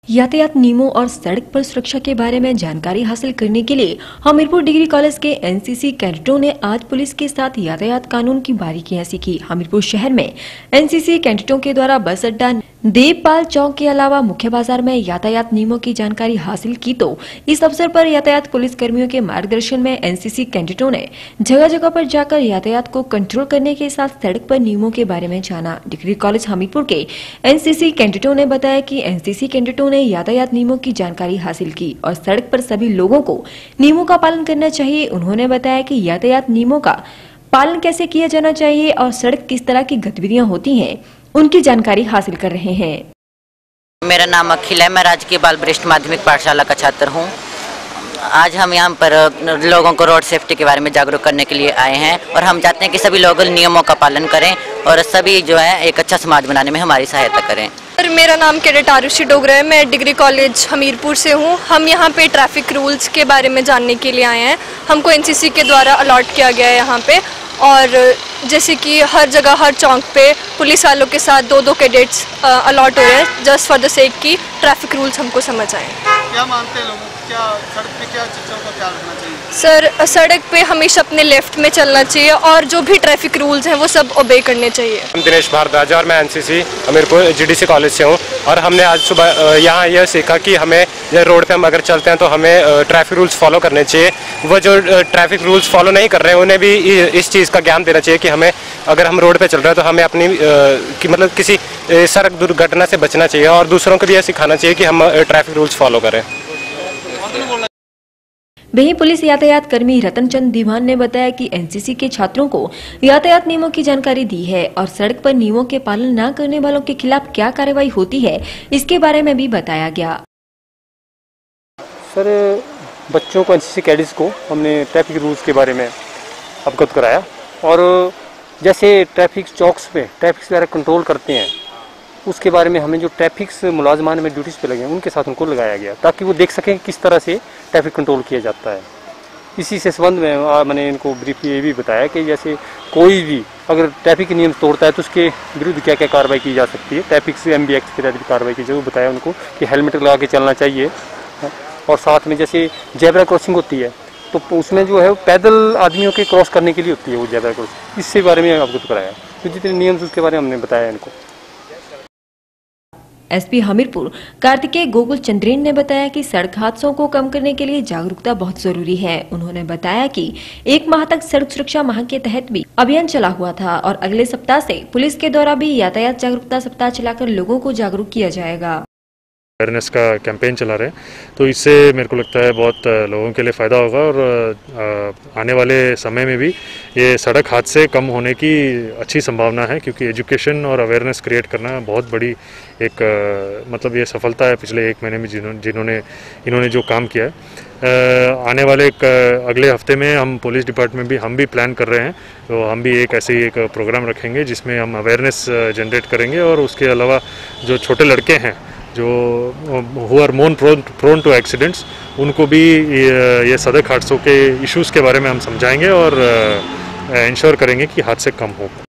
यातायात नियमों और सड़क पर सुरक्षा के बारे में जानकारी हासिल करने के लिए हमीरपुर डिग्री कॉलेज के एनसीसी कैडेटों ने आज पुलिस के साथ यातायात कानून की बारीकियां सीखी। हमीरपुर शहर में एनसीसी कैडेटों के द्वारा बस अड्डा, देवपाल चौक के अलावा मुख्य बाजार में यातायात नियमों की जानकारी हासिल की। तो इस अवसर पर यातायात पुलिस कर्मियों के मार्गदर्शन में एनसीसी कैडेटों ने जगह जगह पर जाकर यातायात को कंट्रोल करने के साथ सड़क पर नियमों के बारे में जाना। डिग्री कॉलेज हमीरपुर के एनसीसी कैडेटों ने बताया कि एनसीसी कैडेटों ने यातायात नियमों की जानकारी हासिल की और सड़क पर सभी लोगों को नियमों का पालन करना चाहिए। उन्होंने बताया कि यातायात नियमों का पालन कैसे किया जाना चाहिए और सड़क किस तरह की गतिविधियां होती हैं, उनकी जानकारी हासिल कर रहे हैं। मेरा नाम अखिल है, मैं राजकीय बाल वरिष्ठ माध्यमिक पाठशाला का छात्र हूँ। आज हम यहाँ पर लोगों को रोड सेफ्टी के बारे में जागरूक करने के लिए आए हैं और हम चाहते हैं कि सभी लोग नियमों का पालन करें और सभी जो है एक अच्छा समाज बनाने में हमारी सहायता करें। मेरा नाम कैडेट आरुषि डोगरा है, मैं डिग्री कॉलेज हमीरपुर से हूँ। हम यहाँ पे ट्रैफिक रूल्स के बारे में जानने के लिए आए हैं। हमको एनसीसी के द्वारा अलॉट किया गया है यहाँ पे, और जैसे कि हर जगह हर चौक पे पुलिस वालों के साथ दो कैडेट्स अलॉट हो रहे हैं जस्ट फॉर द सेक की ट्रैफिक रूल्स हमको समझ आए। क्या मानते हैं लोग, क्या सड़क पे क्या चीज़ों का ख्याल रखना चाहिए? सर, सड़क पे हमेशा अपने लेफ्ट में चलना चाहिए और जो भी ट्रैफिक रूल्स हैं वो सब ओबे करने चाहिए। दिनेश भारद्वाज और मैं एनसीसी हमीरपुर जीडीसी कॉलेज से हूँ और हमने आज सुबह यहाँ यह सीखा कि हमें रोड पे हम अगर चलते हैं तो हमें ट्रैफिक रूल्स फॉलो करने चाहिए। वो जो ट्रैफिक रूल्स फॉलो नहीं कर रहे हैं उन्हें भी इस चीज़ का ज्ञान देना चाहिए कि हमें अगर हम रोड पे चल रहे हैं तो हमें अपनी मतलब किसी सड़क दुर्घटना से बचना चाहिए और दूसरों को भी यह सिखाना चाहिए कि हम ट्रैफिक रूल्स फॉलो करें। वहीं पुलिस यातायात कर्मी रतन चंद दीवान ने बताया कि एनसीसी के छात्रों को यातायात नियमों की जानकारी दी है और सड़क पर नियमों के पालन न करने वालों के खिलाफ क्या कार्रवाई होती है इसके बारे में भी बताया गया। सर, बच्चों को एनसीसी कैडेट्स को हमने ट्रैफिक रूल्स के बारे में अवगत कराया और जैसे ट्रैफिक चौक्स पे ट्रैफिक वगैरह कंट्रोल करते हैं उसके बारे में हमें जो ट्रैफिक मुलाजमान में ड्यूटीज़ पे लगे हैं उनके साथ उनको लगाया गया ताकि वो देख सकें किस तरह से ट्रैफिक कंट्रोल किया जाता है। इसी से संबंध में मैंने इनको ब्रीफली ये भी बताया कि जैसे कोई भी अगर ट्रैफिक के नियम तोड़ता है तो उसके विरुद्ध क्या क्या कार्रवाई की जा सकती है। ट्रैफिक से MB एक्ट के तहत कार्रवाई की जाए, बताया उनको कि हेलमेट लगा के चलना चाहिए और साथ में जैसे जेब्रा क्रॉसिंग होती है तो उसमें जो है वो पैदल आदमियों के क्रॉस करने के लिए होती है वो जेब्रा क्रॉसिंग, इससे बारे में अवगत कराया। तो जितने नियम उसके बारे में हमने बताया इनको। एसपी हमीरपुर कार्तिकेय गोकुल चंद्रेन ने बताया कि सड़क हादसों को कम करने के लिए जागरूकता बहुत जरूरी है। उन्होंने बताया कि 1 माह तक सड़क सुरक्षा माह के तहत भी अभियान चला हुआ था और अगले सप्ताह से पुलिस के द्वारा भी यातायात जागरूकता सप्ताह चलाकर लोगों को जागरूक किया जाएगा। अवेयरनेस का कैंपेन चला रहे हैं तो इससे मेरे को लगता है बहुत लोगों के लिए फ़ायदा होगा और आने वाले समय में भी ये सड़क हादसे कम होने की अच्छी संभावना है, क्योंकि एजुकेशन और अवेयरनेस क्रिएट करना बहुत बड़ी एक मतलब ये सफलता है पिछले 1 महीने में इन्होंने जो काम किया है। आने वाले अगले हफ्ते में हम पुलिस डिपार्टमेंट भी हम भी प्लान कर रहे हैं, तो हम भी एक ऐसे ही एक प्रोग्राम रखेंगे जिसमें हम अवेयरनेस जनरेट करेंगे और उसके अलावा जो छोटे लड़के हैं जो who are more prone to accidents उनको भी ये सड़क हादसों के इश्यूज़ के बारे में हम समझाएंगे और इंश्योर करेंगे कि हादसे कम हो।